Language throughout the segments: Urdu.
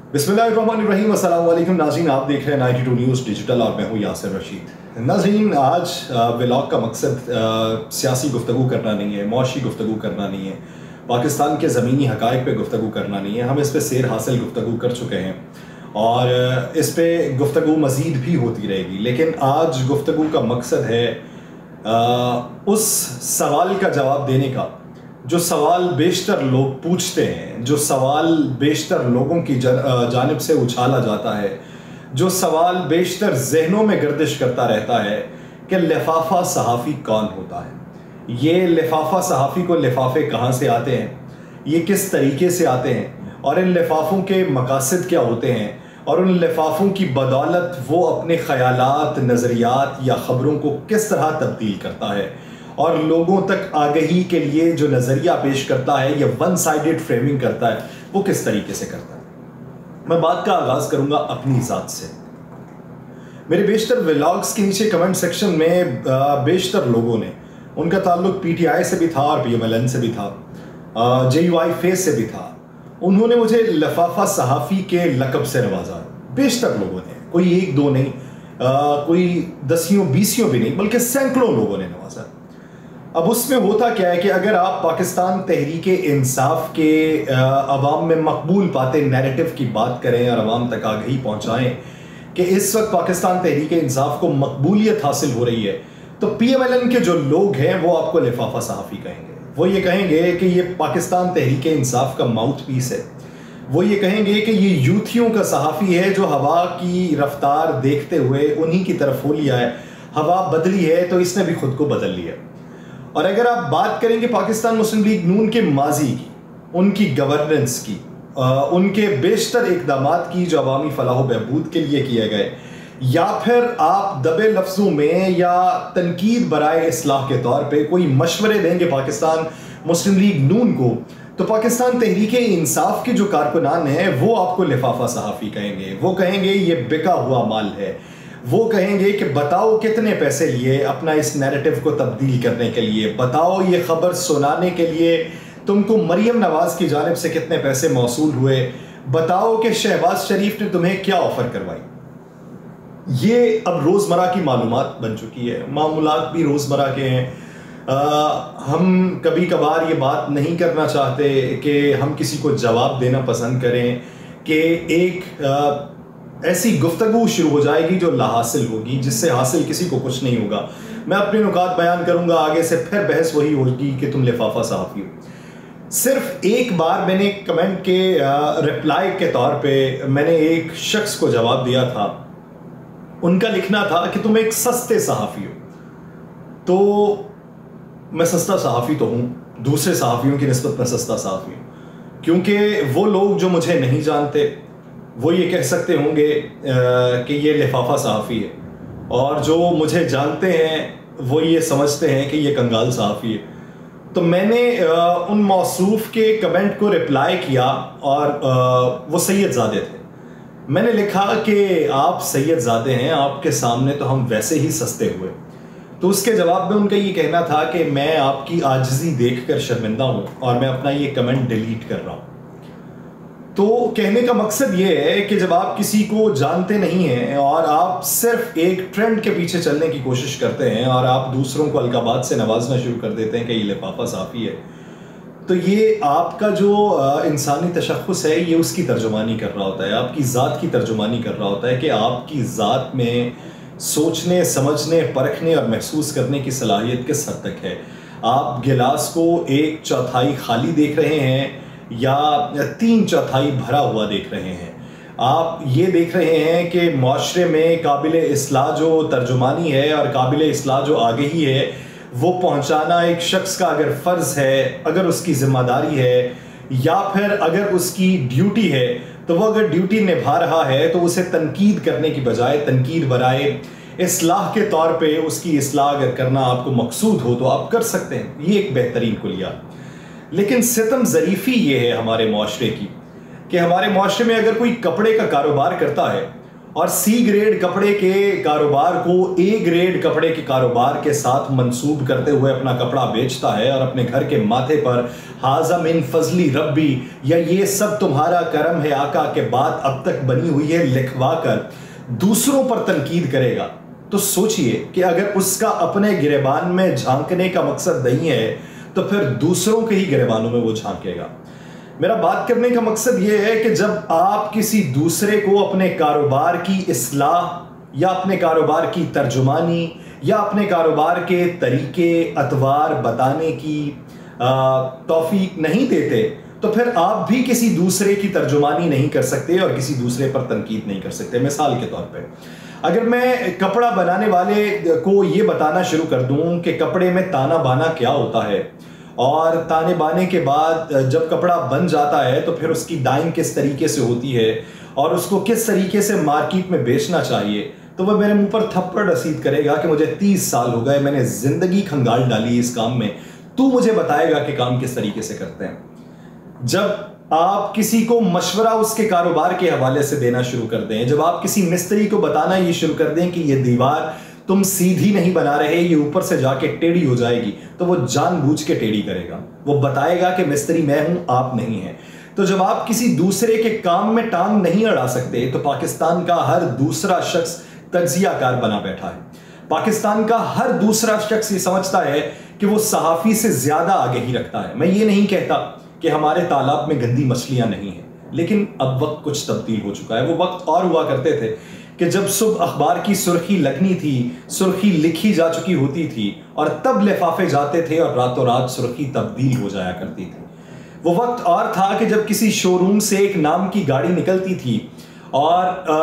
बिस्मिल्लाहिर्रहमानिर्रहीम। अस्सलाम वालेकुम नाज़रीन, आप देख रहे हैं 92 न्यूज़ डिजिटल और मैं हूँ यासिर रशीद। नाज़रीन, आज व्लॉग का मकसद सियासी गुफ्तगू करना नहीं है, मुआशी गुफ्तगू करना नहीं है, पाकिस्तान के ज़मीनी हक़ाइक़ पे गुफ्तगू करना नहीं है। हम इस पे सैर हासिल गुफ्तगू कर चुके हैं और इस पे गुफ्तगू मज़ीद भी होती रहेगी। लेकिन आज गुफ्तगू का मकसद है उस सवाल का जवाब देने का जो सवाल बेशतर लोग पूछते हैं, जो सवाल बेशतर लोगों की जानिब से उछाला जाता है, जो सवाल बेशतर जहनों में गर्दिश करता रहता है कि लिफाफा सहाफ़ी कौन होता है। ये लिफाफा सहाफ़ी को लिफाफे कहाँ से आते हैं, ये किस तरीके से आते हैं और इन लिफाफों के मकासद क्या होते हैं और उन लिफाफों की बदौलत वो अपने ख़यालात, नज़रियात या ख़बरों को किस तरह तब्दील करता है और लोगों तक आगही के लिए जो नज़रिया पेश करता है या वन साइडेड फ्रेमिंग करता है वो किस तरीके से करता है। मैं बात का आगाज़ करूँगा अपनी ज़ात से। मेरे बेशतर व्लॉग्स के नीचे कमेंट सेक्शन में बेशतर लोगों ने, उनका ताल्लुक PTI से भी था और PMLN से भी था, JUI फेस से भी था, उन्होंने मुझे लिफाफा सहाफ़ी के लक़ब से नवाजा। बेशतर लोगों ने, कोई एक दो नहीं, कोई दसियों बीसियों भी नहीं, बल्कि सैकड़ों लोगों ने नवाजा। अब उसमें होता क्या है कि अगर आप पाकिस्तान तहरीके इंसाफ के अवाम में मकबूल पाते नैरेटिव की बात करें और अवाम तक आगही पहुँचाएँ कि इस वक्त पाकिस्तान तहरीके इंसाफ को मकबूलियत हासिल हो रही है, तो PMLN के जो लोग हैं वो आपको लिफाफा सहाफ़ी कहेंगे। वो ये कहेंगे कि ये पाकिस्तान तहरीके इंसाफ का माउथ पीस है। वो ये कहेंगे कि ये यूथियों का सहाफ़ी है जो हवा की रफ्तार देखते हुए उन्हीं की तरफ हो लिया है, हवा बदली है तो इसने भी खुद को बदल लिया। और अगर आप बात करेंगे पाकिस्तान मुस्लिम लीग नून के माजी की, उनकी गवर्नेंस की, उनके बेशतर इक़दामात की जो अवामी फलाह बहबूद के लिए किए गए, या फिर आप दबे लफ्ज़ों में या तनकीद बराए इस्लाह के तौर पे कोई मशवरे देंगे पाकिस्तान मुस्लिम लीग नून को, तो पाकिस्तान तहरीके इंसाफ के जो कारकुनान हैं वो आपको लिफाफा सहाफ़ी कहेंगे। वो कहेंगे ये बिका हुआ माल है। वो कहेंगे कि बताओ कितने पैसे लिए अपना इस नैरेटिव को तब्दील करने के लिए, बताओ ये ख़बर सुनाने के लिए तुमको मरियम नवाज़ की जानिब से कितने पैसे मौसूल हुए, बताओ कि शहबाज शरीफ ने तुम्हें क्या ऑफ़र करवाई। ये अब रोज़मर्रा की मालूमात बन चुकी है, मामूलात भी रोज़मर्रा के हैं। हम कभी कभार ये बात नहीं करना चाहते कि हम किसी को जवाब देना पसंद करें कि एक ऐसी गुफ्तगू शुरू हो जाएगी जो लाहासिल होगी, जिससे हासिल किसी को कुछ नहीं होगा। मैं अपने नुकात बयान करूंगा, आगे से फिर बहस वही होगी कि तुम लिफाफा सहाफ़ी हो। सिर्फ एक बार मैंने कमेंट के रिप्लाई के तौर पे मैंने एक शख्स को जवाब दिया था। उनका लिखना था कि तुम एक सस्ते सहाफ़ी हो। तो मैं सस्ता सहाफ़ी तो हूँ, दूसरे सहाफ़ियों की निस्बत में सस्ता सहाफ़ी हूँ, क्योंकि वो लोग जो मुझे नहीं जानते वो ये कह सकते होंगे कि ये लिफाफा सहाफ़ी है, और जो मुझे जानते हैं वो ये समझते हैं कि ये कंगाल सहाफ़ी है। तो मैंने उन मौसूफ़ के कमेंट को रिप्लाई किया और वो सैयद ज़ादे थे। मैंने लिखा कि आप सैयद ज़ादे हैं, आपके सामने तो हम वैसे ही सस्ते हुए। तो उसके जवाब में उनका ये कहना था कि मैं आपकी आजिज़ी देखकर शर्मिंदा हूँ और मैं अपना ये कमेंट डिलीट कर रहा हूँ। तो कहने का मकसद ये है कि जब आप किसी को जानते नहीं हैं और आप सिर्फ एक ट्रेंड के पीछे चलने की कोशिश करते हैं और आप दूसरों को अलकाबात से नवाजना शुरू कर देते हैं कि ये लिफाफा सहाफ़ी है, तो ये आपका जो इंसानी तशख़्ख़ुस है ये उसकी तर्जुमानी कर रहा होता है, आपकी ज़ात की तर्जुमानी कर रहा होता है कि आपकी ज़ात में सोचने, समझने, परखने और महसूस करने की सलाहियत किस हद तक है। आप गिलास को 1/4 खाली देख रहे हैं या 3/4 भरा हुआ देख रहे हैं। आप ये देख रहे हैं कि माशरे में काबिल इस्लाह जो तर्जुमानी है और काबिल इस्लाह जो आगही है वो पहुंचाना एक शख्स का अगर फ़र्ज़ है, अगर उसकी ज़िम्मेदारी है या फिर अगर उसकी ड्यूटी है, तो वो अगर ड्यूटी निभा रहा है तो उसे तनकीद करने की बजाय तनकीद बराए इस्लाह के तौर पे उसकी इस्लाह अगर करना आपको मकसूद हो तो आप कर सकते हैं। ये एक बेहतरीन कुलिया। लेकिन सितम ज़रीफ़ी ये है हमारे माशरे की कि हमारे माशरे में अगर कोई कपड़े का कारोबार करता है اور سی گریڈ کپڑے کے کاروبار کو اے گریڈ کپڑے کے کاروبار کے ساتھ منسوب کرتے ہوئے اپنا کپڑا بیچتا ہے اور اپنے گھر کے ماتھے پر ھذا من فضلی ربی یا یہ سب تمہارا کرم ہے آقا کے بات اب تک بنی ہوئی ہے لکھوا کر دوسروں پر تنقید کرے گا، تو سوچئے کہ اگر اس کا اپنے گریبان میں جھانکنے کا مقصد نہیں ہے تو پھر دوسروں کے ہی گریبانوں میں وہ جھانکے گا۔ میرا بات کرنے کا مقصد یہ ہے کہ جب آپ کسی دوسرے کو اپنے کاروبار کی اصلاح یا اپنے کاروبار کی ترجمانی یا اپنے کاروبار کے طریقے اطوار بتانے کی توفیق نہیں دیتے تو پھر آپ بھی کسی دوسرے کی ترجمانی نہیں کر سکتے اور کسی دوسرے پر تنقید نہیں کر سکتے۔ مثال کے طور پہ اگر میں کپڑا بنانے والے کو یہ بتانا شروع کر دوں کہ کپڑے میں تانا بانا کیا ہوتا ہے اور تانے بانے کے بعد جب کپڑا بن جاتا ہے تو پھر اس کی ڈائنگ کس طریقے سے ہوتی ہے اور اس کو کس طریقے سے مارکیٹ میں بیچنا چاہیے، تو وہ میرے منہ پر تھپڑ رسید کرے گا کہ مجھے 30 سال ہو گئے، میں نے زندگی کھنگال ڈالی اس کام میں، تو مجھے بتائے گا کہ کام کس طریقے سے کرتے ہیں۔ جب آپ کسی کو مشورہ اس کے کاروبار کے حوالے سے دینا شروع کر دیں، جب آپ کسی مستری کو بتانا یہ شروع کر دیں کہ یہ دیوار تم سیدھی نہیں بنا رہے، یہ اوپر سے جا کے ٹیڑھی ہو جائے گی، تو وہ جان بوجھ کے ٹیڑھی کرے گا، وہ بتائے گا کہ مستری میں ہوں آپ نہیں ہیں۔ تو جب آپ کسی دوسرے کے کام میں ٹانگ نہیں اڑا سکتے تو پاکستان کا ہر دوسرا شخص تجزیہ کار بنا بیٹھا ہے۔ پاکستان کا ہر دوسرا شخص یہ سمجھتا ہے کہ وہ صحافی سے زیادہ آگہی رکھتا ہے۔ میں یہ نہیں کہتا کہ ہمارے تالاب میں گندی مچھلیاں نہیں ہیں، لیکن اب وقت کچھ تبدیل ہو چکا ہے۔ وہ وقت اور ہوا کرتے تھے کہ جب صبح اخبار کی سرخی لگنی تھی، سرخی لکھی جا چکی ہوتی تھی اور تب لفافے جاتے تھے اور راتوں رات سرخی تبدیل ہو جایا کرتی تھی۔ وہ وقت اور تھا کہ جب کسی شو روم سے ایک نام کی گاڑی نکلتی تھی اور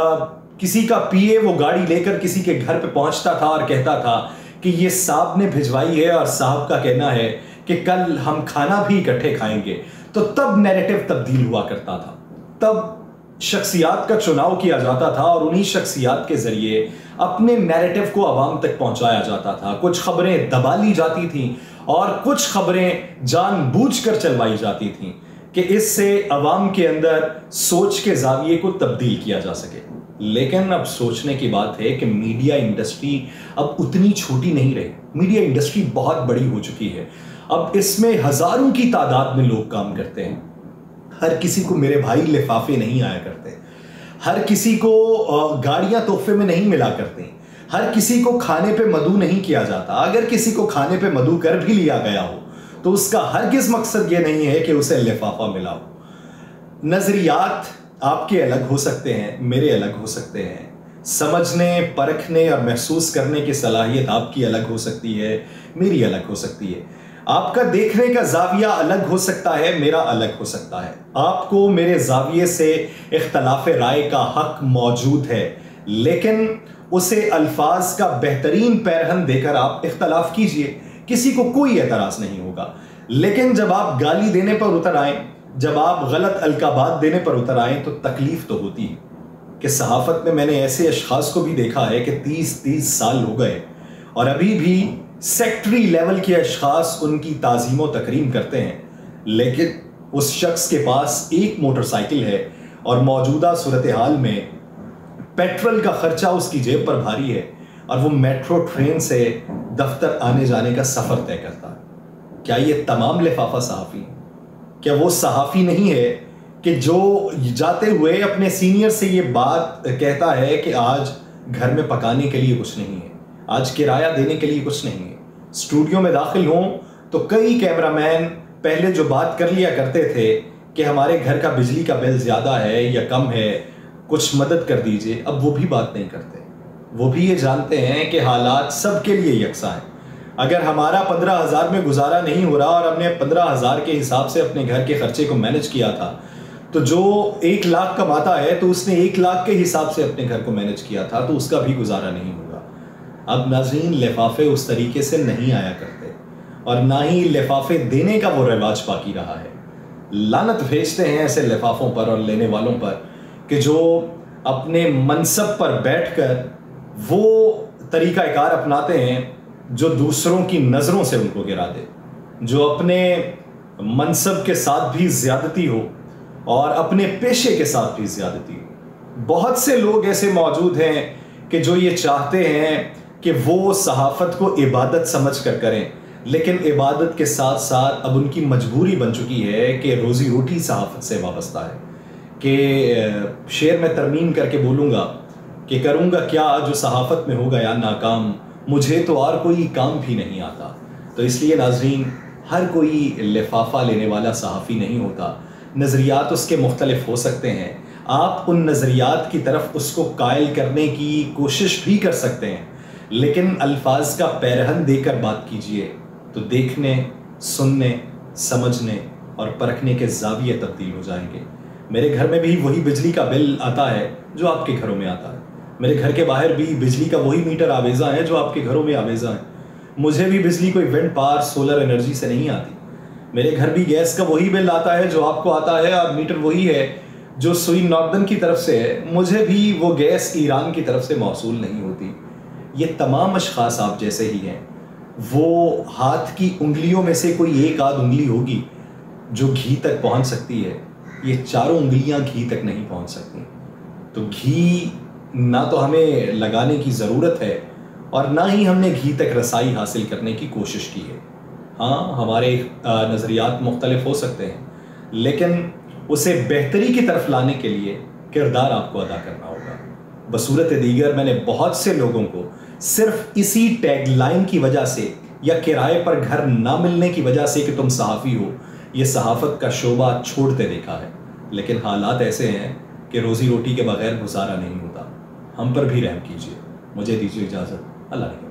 کسی کا پی اے وہ گاڑی لے کر کسی کے گھر پہ پہنچتا تھا اور کہتا تھا کہ یہ صاحب نے بھجوائی ہے اور صاحب کا کہنا ہے کہ کل ہم کھانا بھی اکٹھے کھائیں گے، تو تب نیریٹو تبدیل ہوا کرتا تھا۔ تب شخصیات کا چناؤ کیا جاتا تھا اور انہی شخصیات کے ذریعے اپنے نیریٹو کو عوام تک پہنچایا جاتا تھا۔ کچھ خبریں دبا لی جاتی تھیں اور کچھ خبریں جان بوجھ کر چلوائی جاتی تھیں کہ اس سے عوام کے اندر سوچ کے زاویے کو تبدیل کیا جا سکے۔ لیکن اب سوچنے کی بات ہے کہ میڈیا انڈسٹری اب اتنی چھوٹی نہیں رہی، میڈیا انڈسٹری بہت بڑی ہو چکی ہے۔ اب اس میں ہزاروں کی تعداد میں لوگ کام کرتے ہیں۔ ہر کسی کو میرے بھائی لفافے نہیں آیا کرتے، ہر کسی کو گاڑیاں تحفے میں نہیں ملا کرتے، ہر کسی کو کھانے پہ مدعو نہیں کیا جاتا۔ اگر کسی کو کھانے پہ مدعو کر بھی لیا گیا ہو تو اس کا ہرگز مقصد یہ نہیں ہے کہ اسے لفافہ ملا ہو۔ نظریات آپ کے الگ ہو سکتے ہیں، میرے الگ ہو سکتے ہیں، سمجھنے، پرکھنے اور محسوس کرنے کی صلاحیت آپ کی الگ ہو سکتی ہے، میری الگ ہو سکتی ہے، آپ کا دیکھنے کا زاویہ الگ ہو سکتا ہے، میرا الگ ہو سکتا ہے۔ آپ کو میرے زاویے سے اختلاف رائے کا حق موجود ہے، لیکن اسے الفاظ کا بہترین پیرہن دے کر آپ اختلاف کیجئے، کسی کو کوئی اعتراض نہیں ہوگا۔ لیکن جب آپ گالی دینے پر اتر آئیں، جب آپ غلط القابات دینے پر اتر آئیں تو تکلیف تو ہوتی ہے۔ کہ صحافت میں میں نے ایسے اشخاص کو بھی دیکھا ہے کہ 30 سال ہو گئے اور ابھی بھی سیکٹری لیول کے اشخاص ان کی تعظیم و تکریم کرتے ہیں، لیکن اس شخص کے پاس ایک موٹر سائیکل ہے اور موجودہ صورتحال میں پیٹرول کا خرچہ اس کی جیب پر بھاری ہے اور وہ میٹرو ٹرین سے دفتر آنے جانے کا سفر طے کرتا ہے۔ کیا یہ تمام لفافہ صحافی ہیں؟ کیا وہ صحافی نہیں ہے کہ جو جاتے ہوئے اپنے سینئر سے یہ بات کہتا ہے کہ آج گھر میں پکانے کے لیے کچھ نہیں ہے، آج کرایہ دینے کے لیے کچھ نہیں ہے؟ اسٹوڈیو میں داخل ہوں تو کئی کیمرامین پہلے جو بات کر لیا کرتے تھے کہ ہمارے گھر کا بجلی کا بل زیادہ ہے یا کم ہے، کچھ مدد کر دیجئے، اب وہ بھی بات نہیں کرتے۔ وہ بھی یہ جانتے ہیں کہ حالات سب کے لیے یکساں ہیں۔ اگر ہمارا 15,000 میں گزارا نہیں ہو رہا اور ہم نے 15,000 کے حساب سے اپنے گھر کے خرچے کو مینج کیا تھا، تو جو 1 لاکھ کماتا ہے تو اس نے 1 لاکھ کے حساب سے اپنے گھر کو مینج کیا تھا، تو اس کا بھی گزارا نہیں ہوگا۔ اب ناظرین، لفافے اس طریقے سے نہیں آیا کرتے اور نہ ہی لفافے دینے کا وہ رواج باقی رہا ہے۔ لعنت بھیجتے ہیں ایسے لفافوں پر اور لینے والوں پر کہ جو اپنے منصب پر بیٹھ کر وہ طریقہ کار اپناتے ہیں جو دوسروں کی نظروں سے ان کو گرا دے، جو اپنے منصب کے ساتھ بھی زیادتی ہو اور اپنے پیشے کے ساتھ بھی زیادتی ہو۔ بہت سے لوگ ایسے موجود ہیں کہ جو یہ چاہتے ہیں کہ وہ صحافت کو عبادت سمجھ کر کریں، لیکن عبادت کے ساتھ ساتھ اب ان کی مجبوری بن چکی ہے کہ روزی روٹی صحافت سے وابستہ ہے، کہ شعر میں ترمیم کر کے بولوں گا کہ کروں گا کیا جو صحافت میں ہوگا یا ناکام، مجھے تو اور کوئی کام بھی نہیں آتا۔ تو اس لیے ناظرین، ہر کوئی لفافہ لینے والا صحافی نہیں ہوتا، نظریات اس کے مختلف ہو سکتے ہیں، آپ ان نظریات کی طرف اس کو قائل کرنے کی کوشش بھی کر سکتے ہیں، لیکن الفاظ کا پیرہن دے کر بات کیجئے تو دیکھنے، سننے، سمجھنے اور پرکھنے کے زاویے تبدیل ہو جائیں گے۔ میرے گھر میں بھی وہی بجلی کا بل آتا ہے جو آپ کے گھروں میں آتا ہے، میرے گھر کے باہر بھی بجلی کا وہی میٹر آویزاں ہے جو آپ کے گھروں میں آویزاں ہیں، مجھے بھی بجلی کوئی ونڈ پاور سولر انرجی سے نہیں آتی، میرے گھر بھی گیس کا وہی بل آتا ہے جو آپ کو آتا ہے، اور میٹر وہی ہے جو سوئی ناردن کی طرف سے ہے، مجھے بھی وہ گیس ایران کی طرف سے موصول نہیں ہوتی۔ یہ تمام اشخاص آپ جیسے ہی ہیں، وہ ہاتھ کی انگلیوں میں سے کوئی ایک آدھ انگلی ہوگی جو گھی تک پہنچ سکتی ہے، یہ چاروں انگلیاں گھی تک نہیں پہنچ سکتی۔ تو گھی نہ تو ہمیں لگانے کی ضرورت ہے اور نہ ہی ہم نے گھی تک رسائی حاصل کرنے کی کوشش کی ہے۔ ہاں، ہمارے نظریات مختلف ہو سکتے ہیں، لیکن اسے بہتری کی طرف لانے کے لیے کردار آپ کو ادا کرنا ہوگا۔ بصورت دیگر میں نے بہت سے لوگوں کو صرف اسی ٹیگ لائن کی وجہ سے یا کرائے پر گھر نہ ملنے کی وجہ سے کہ تم صحافی ہو، یہ صحافت کا شعبہ چھوڑتے دیکھا ہے، لیکن حالات ایسے ہیں کہ روزی روٹی کے بغیر گزارا نہیں ہوتا۔ ہم پر بھی رحم کیجیے۔ مجھے دیجیے اجازت، اللہ حافظ۔